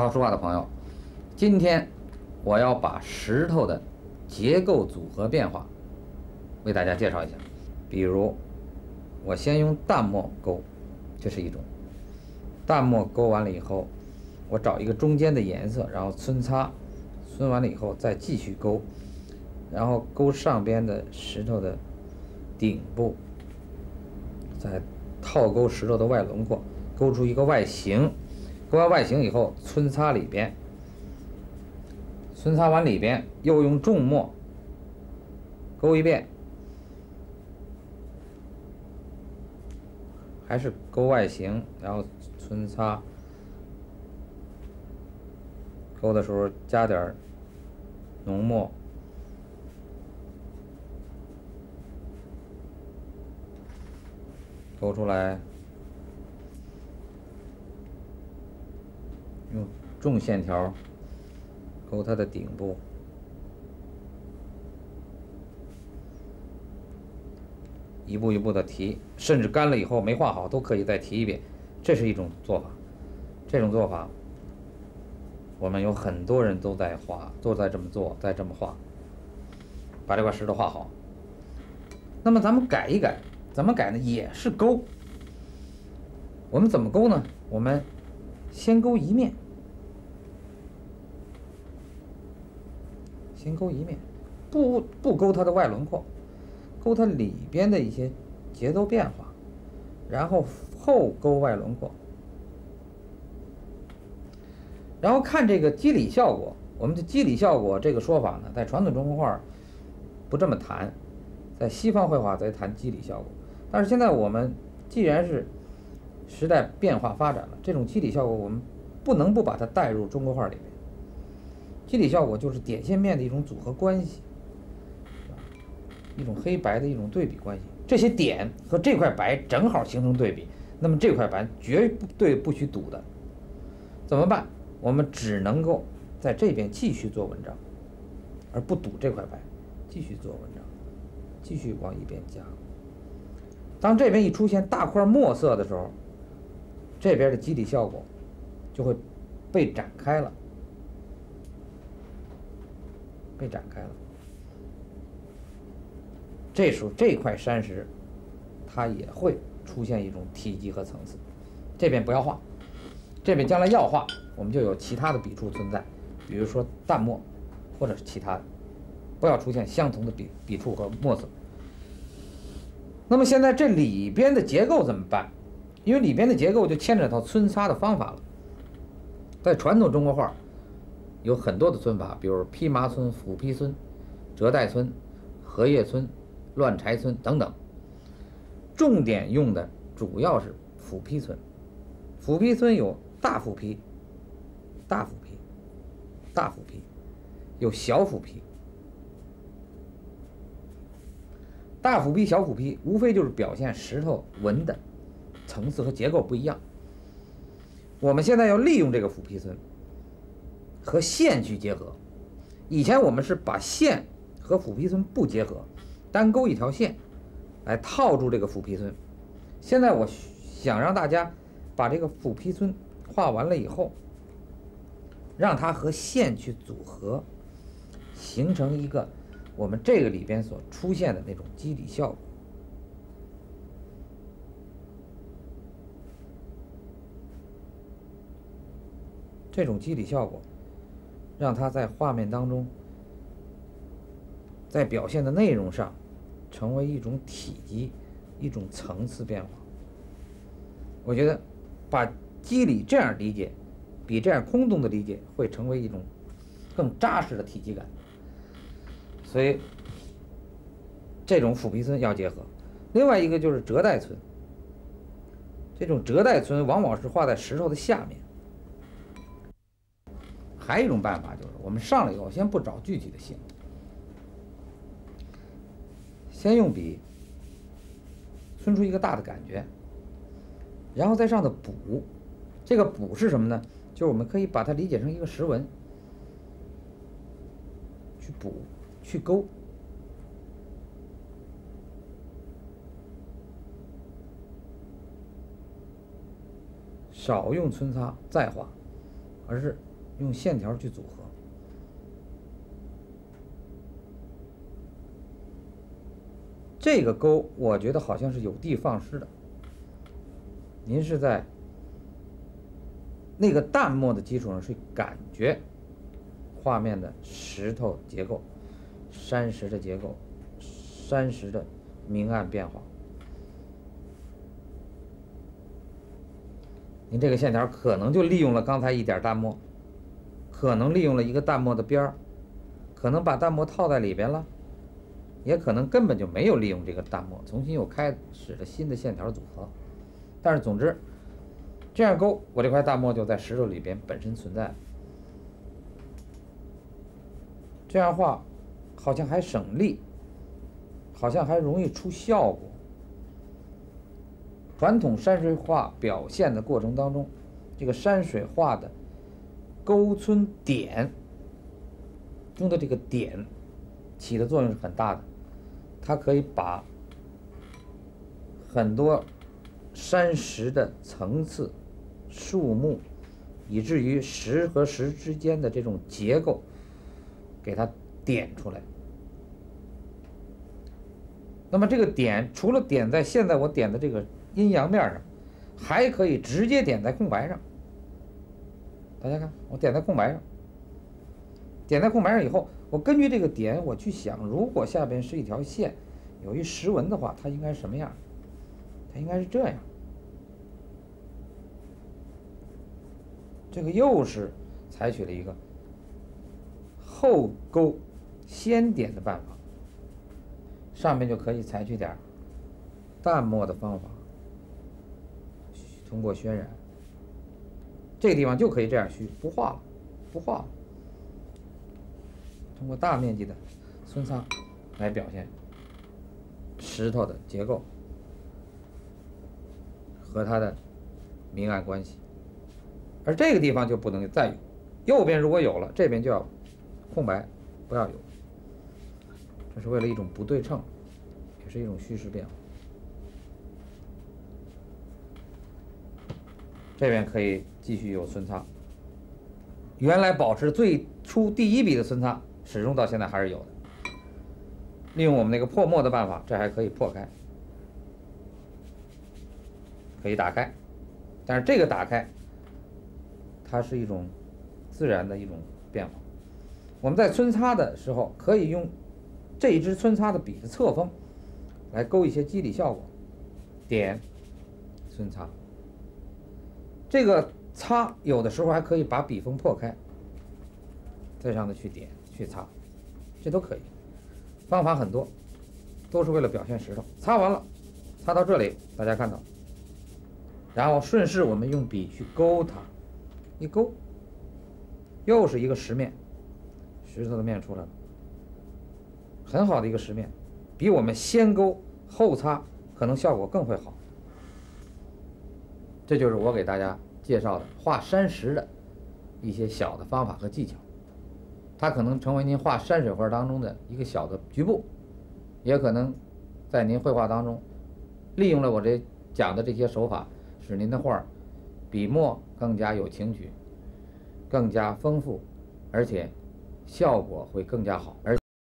书画的朋友，今天我要把石头的结构组合变化为大家介绍一下。比如，我先用淡墨勾，这是一种。淡墨勾完了以后，我找一个中间的颜色，然后皴擦，皴完了以后再继续勾，然后勾上边的石头的顶部，再套勾石头的外轮廓，勾出一个外形。勾完外形以后，皴擦里边，皴擦完里边又用重墨勾一遍，还是勾外形，然后皴擦。勾的时候加点浓墨，勾出来，用重线条勾它的顶部，一步一步的提，甚至干了以后没画好都可以再提一遍，这是一种做法。这种做法我们有很多人都在画，都在这么做，在这么画，把这块石头画好。那么咱们改一改，怎么改呢？也是勾。我们怎么勾呢？我们先勾一面，先勾一面，不勾它的外轮廓，勾它里边的一些节奏变化，然后后勾外轮廓。然后看这个肌理效果，我们的肌理效果这个说法呢，在传统中国画不这么谈，在西方绘画在谈肌理效果。但是现在我们既然是时代变化发展了，这种肌理效果我们不能不把它带入中国画里面。肌理效果就是点线面的一种组合关系，一种黑白的一种对比关系。这些点和这块白正好形成对比，那么这块白绝对不许堵的。怎么办？我们只能够在这边继续做文章，而不堵这块白，继续做文章，继续往一边加。当这边一出现大块墨色的时候，这边的肌理效果就会被展开了，被展开了。这时候这块山石它也会出现一种体积和层次。这边不要画，这边将来要画，我们就有其他的笔触存在，比如说淡墨或者是其他的，不要出现相同的笔触和墨色。那么现在这里边的结构怎么办？因为里边的结构就牵扯到皴擦的方法了。在传统中国画有很多的皴法，比如披麻皴、斧劈皴、折带皴、荷叶皴、乱柴皴等等。重点用的主要是斧劈皴。斧劈皴有大斧劈、大斧劈、大斧劈，有小斧劈。大斧劈、小斧劈，无非就是表现石头纹的层次和结构不一样。我们现在要利用这个斧劈皴和线去结合。以前我们是把线和斧劈皴不结合，单勾一条线来套住这个斧劈皴。现在我想让大家把这个斧劈皴画完了以后，让它和线去组合，形成一个我们这个里边所出现的那种肌理效果。这种肌理效果让它在画面当中，在表现的内容上成为一种体积，一种层次变化。我觉得把肌理这样理解，比这样空洞的理解会成为一种更扎实的体积感。所以这种斧劈皴要结合。另外一个就是折带皴，这种折带皴往往是画在石头的下面。还有一种办法就是，我们上来以后先不找具体的形，先用笔皴出一个大的感觉，然后在上头补。这个补是什么呢？就是我们可以把它理解成一个石纹，去补，去勾。少用皴擦再画，而是用线条去组合。这个勾我觉得好像是有的放矢的，您是在那个淡墨的基础上去感觉画面的石头结构、山石的结构、山石的明暗变化。您这个线条可能就利用了刚才一点淡墨，可能利用了一个淡墨的边儿，可能把淡墨套在里边了，也可能根本就没有利用这个淡墨，重新又开始了新的线条组合。但是总之，这样勾，我这块淡墨就在石头里边本身存在。这样画，好像还省力，好像还容易出效果。传统山水画表现的过程当中，这个山水画的勾皴点中的这个点起的作用是很大的，它可以把很多山石的层次、树木，以至于石和石之间的这种结构，给它点出来。那么这个点除了点在现在我点的这个阴阳面上，还可以直接点在空白上。大家看，我点在空白上，点在空白上以后，我根据这个点我去想，如果下边是一条线，有一石纹的话，它应该是什么样？它应该是这样。这个又是采取了一个后勾先点的办法，上面就可以采取点淡墨的方法，通过渲染，这个地方就可以这样虚，不画了，不画了。通过大面积的皴擦来表现石头的结构和它的明暗关系，而这个地方就不能再有，右边如果有了，这边就要空白，不要有。这是为了一种不对称，也是一种虚实变化。这边可以继续有皴擦，原来保持最初第一笔的皴擦，始终到现在还是有的。利用我们那个破墨的办法，这还可以破开，可以打开。但是这个打开，它是一种自然的一种变化。我们在皴擦的时候，可以用这一支皴擦的笔的侧锋来勾一些肌理效果，点皴擦。这个擦有的时候还可以把笔锋破开，在上头去点去擦，这都可以。方法很多，都是为了表现石头。擦完了，擦到这里，大家看到，然后顺势我们用笔去勾它，一勾，又是一个石面，石头的面出来了，很好的一个石面，比我们先勾后擦可能效果更会好。这就是我给大家介绍的画山石的一些小的方法和技巧，它可能成为您画山水画当中的一个小的局部，也可能在您绘画当中利用了我这讲的这些手法，使您的画笔墨更加有情趣，更加丰富，而且效果会更加好。而